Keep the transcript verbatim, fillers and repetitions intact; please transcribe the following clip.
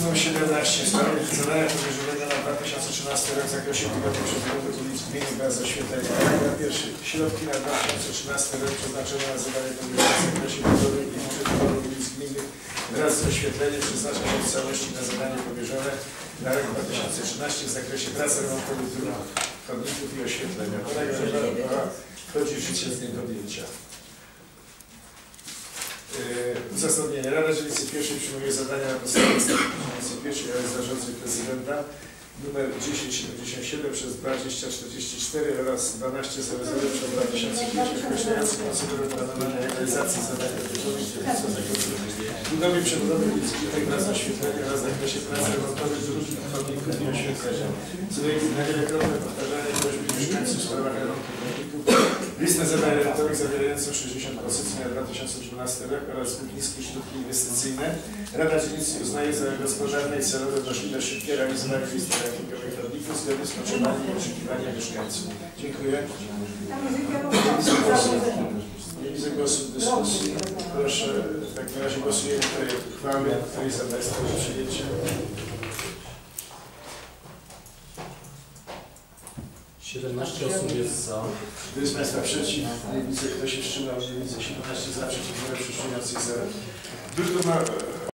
numer siedemnaście. Sprawy zadania powierzonego na dwa tysiące trzynasty rok w zakresie budowy przedmiotowych ulic gminy bez oświetlenia. Paragraf pierwszy. Środki na dwa tysiące trzynasty rok przeznaczone na zadanie powierzone w zakresie budowy i przedmiotowych ulic gminy wraz z oświetleniem przeznacza się w całości na zadanie powierzone na rok dwa tysiące trzynasty w zakresie prac remontowych dróg, chodników i oświetlenia. Paragraf dwa wchodzi w życie z dniem podjęcia. Yy, uzasadnienie. Rada Dzielnicy Pierwszej przyjmuje zadania na podstawie Dzielnicy Pierwszej oraz zarządcy prezydenta numer tysiąc siedemdziesiąt siedem przez dwadzieścia czterdzieści cztery oraz dwanaście zero zero przez dwa tysiące pięć określający procedurę planowania i realizacji zadań dotyczących budowy przebudowy ulic gminnych wraz z oświetleniem oraz w zakresie prac remontowych dróg, chodników i oświetlenia. Co do wielokrotne powtarzanie prośby mieszkańców w sprawach remontu chodników, listę zadań remontowych zawierającą sześćdziesiąt pozycji na dwa tysiące dwunasty rok oraz zbyt niskie środki inwestycyjne. Rada Dzielnicy uznaje za gospodarne i celowe możliwe szybkie realizowanie listy rankingowej chodników zgodnie z potrzebami i oczekiwaniami mieszkańców. Dziękuję. Nie widzę głosu w dyskusji. Proszę, w takim razie głosujemy projekt uchwały, który jest za Państwa do przyjęcia. siedemnaście osób jest za. Kto jest Państwa przeciw? Nie widzę, kto się wstrzymał, nie widzę. siedemnaście za, przeciw, wstrzymujących się zero. Druk numer